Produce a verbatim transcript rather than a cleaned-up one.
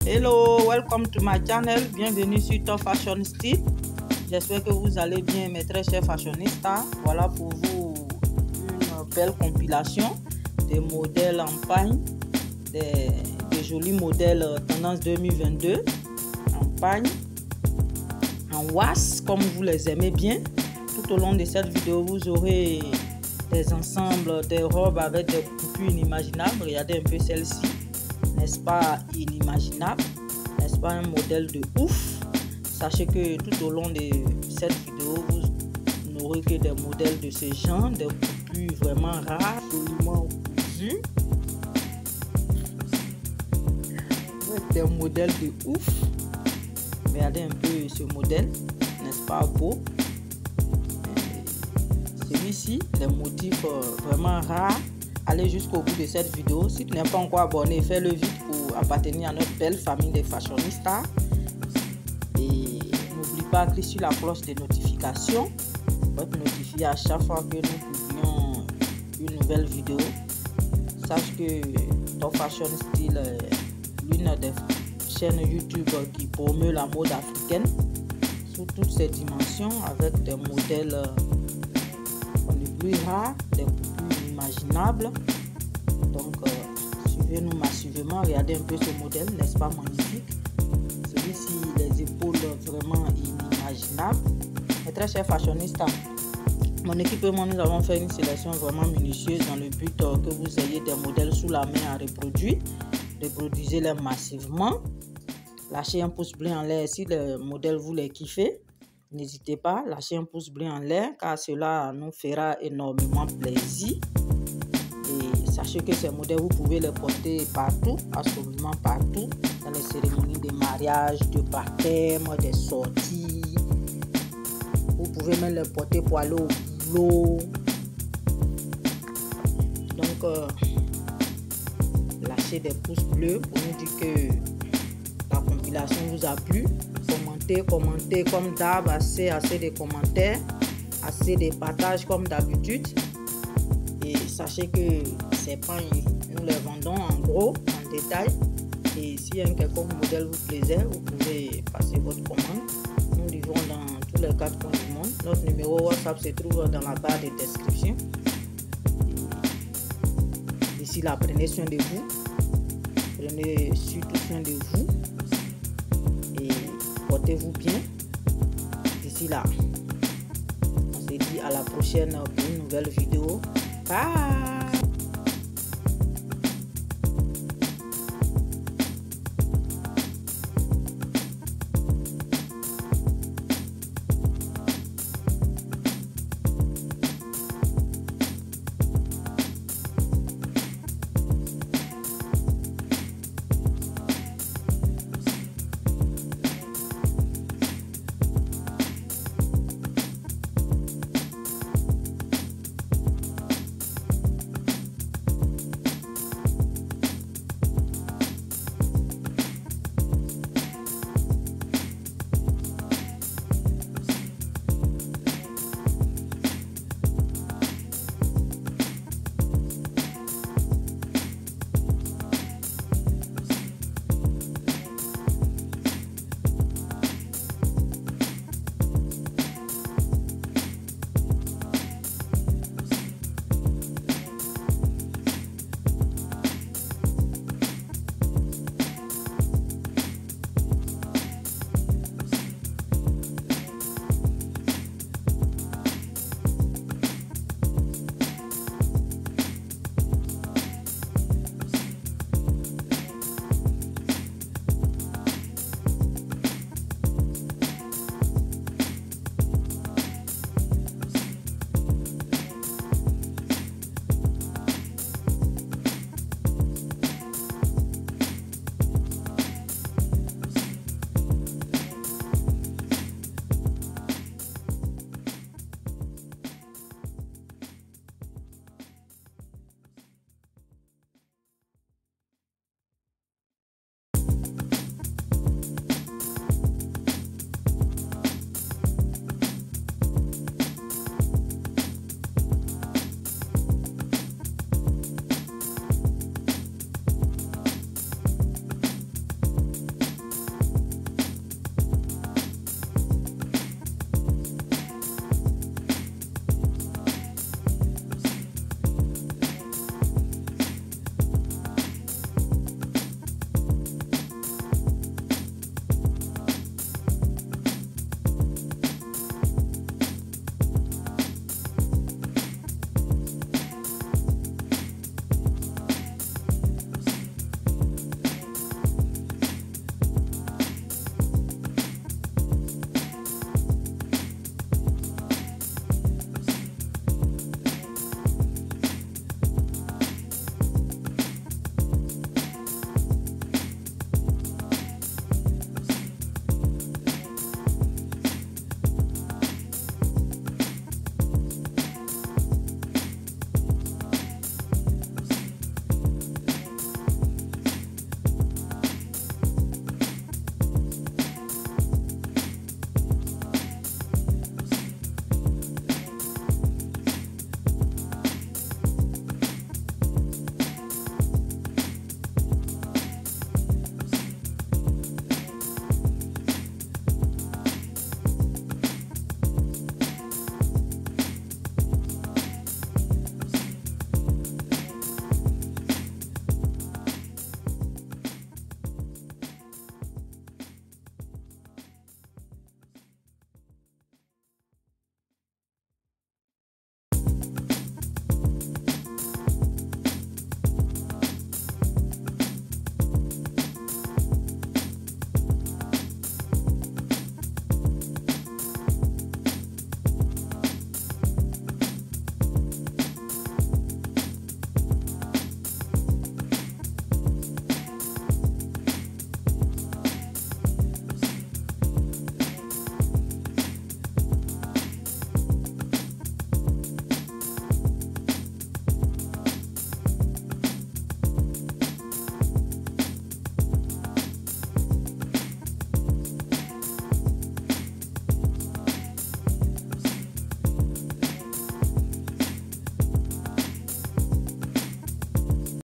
Hello, welcome to my channel. Bienvenue sur Top Fashion Style. J'espère que vous allez bien, mes très chers fashionistas. Voilà pour vous une belle compilation des modèles en pagne, des, des jolis modèles tendance deux mille vingt-deux en pagne, en was comme vous les aimez bien. Tout au long de cette vidéo, vous aurez des ensembles, des robes avec des coupures inimaginables. Regardez un peu celle-ci. N'est-ce pas inimaginable? N'est-ce pas un modèle de ouf? Sachez que tout au long de cette vidéo, vous n'aurez que des modèles de ce genre, des coupures vraiment rares, joliment cousues. Des modèles de ouf. Regardez un peu ce modèle, n'est-ce pas beau? Celui-ci, les motifs vraiment rares. Allez jusqu'au bout de cette vidéo. Si tu n'es pas encore abonné, fais-le vite pour appartenir à notre belle famille des fashionistas. Et n'oublie pas de cliquer sur la cloche de notification pour être notifié à chaque fois que nous publions une nouvelle vidéo. Sache que Top Fashion Style est l'une des chaînes YouTube qui promeut la mode africaine sous toutes ses dimensions avec des modèles les plus rares, des coupures inimaginables. Donc euh, suivez-nous massivement, regardez un peu ce modèle, n'est-ce pas magnifique? Celui-ci, les épaules vraiment inimaginables. Mes très chers fashionistas, mon équipe et moi nous avons fait une sélection vraiment minutieuse dans le but euh, que vous ayez des modèles sous la main à reproduire. Reproduisez-les massivement. Lâchez un pouce bleu en l'air si le modèle vous les kiffez. N'hésitez pas, lâchez un pouce bleu en l'air car cela nous fera énormément plaisir. Et sachez que ces modèles, vous pouvez les porter partout, absolument partout, dans les cérémonies de mariage, de baptême, des sorties. Vous pouvez même les porter pour aller au boulot. Donc, euh, lâchez des pouces bleus pour nous dire que la compilation vous a plu. Commentez, commentez comme d'hab, assez, assez de commentaires, assez de partages comme d'habitude. Et sachez que ces pagnes, nous les vendons en gros, en détail. Et si un quelconque modèle vous plaisait, vous pouvez passer votre commande. Nous livrons dans tous les quatre coins du monde. Notre numéro WhatsApp se trouve dans la barre de description. D'ici là, prenez soin de vous. Prenez surtout soin de vous. Portez-vous bien. D'ici là, on se dit à la prochaine pour une nouvelle vidéo. Bye.